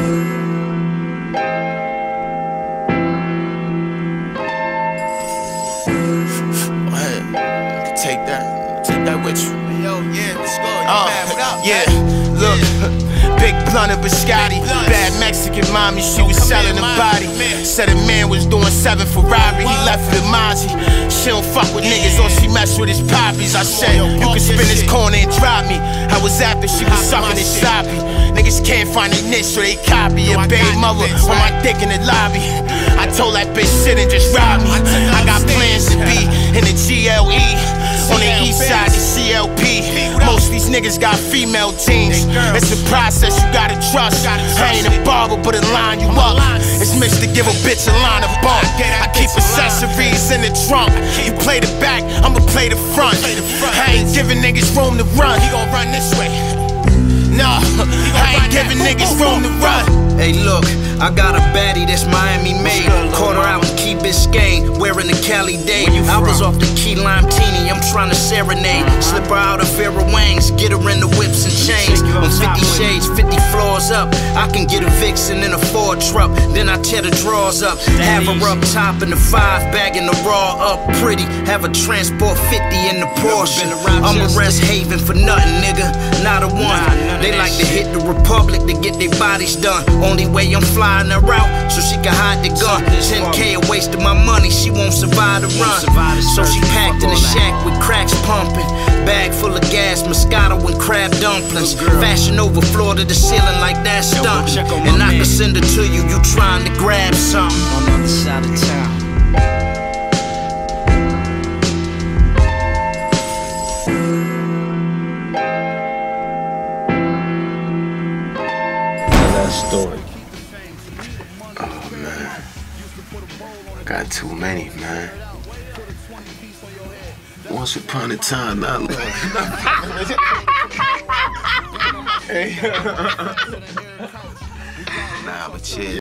Take that with you. Yo, yeah, let's go. What up? Yeah, look, big blunt of biscotti, bad Mexican mommy, she was selling a body. Said a man was doing 7 Ferrari, he left for the Mozzie. She don't fuck with niggas, all she mess with is poppies. I said, you can spin this corner and drop me. I was after she was sucking his sloppy. Niggas can't find a niche, so they copy a baby mother on my dick in the lobby. I told that bitch sit and just rob me. I got plans to be in the GLE. On the east side, the CLP. Most of these niggas got female teams. It's a process you gotta trust. I ain't a barber, but a line you up. It's mixed to give a bitch a line of bump. I keep accessories in the trunk. You play the back, I'ma play the front. I ain't giving niggas room to run. He gon' run this way. No, I ain't giving niggas room to run. Hey look, I got a baddie that's Miami made. Caught her out in Key Biscayne, wearing the Cali Day. I was off the Key Lime Teeny, I'm trying to serenade. Slip her out of Pharaoh Wangs, get her in the whips and chains. On 50 shades, 50 floors up, I can get a Vixen in a Ford truck. Then I tear the drawers up, have her up top in the 5, bagging the raw up pretty. Have a transport 50 in the Porsche. I'm a rest haven for nothing, nigga, not a one. They like to hit the Republic to get their bodies done. Only way I'm flying her out so she can hide the gun. 10K a waste of my money, she won't survive the run. So she packed in a shack with cracks pumping. Bag full of gas, Moscato and crab dumplings. Fashion over floor to the ceiling like that stunting. And I can send her to you, you trying to grab something on the other side of town. Story. Oh man, I got too many, man. Once upon a time, not long. Nah, but chill.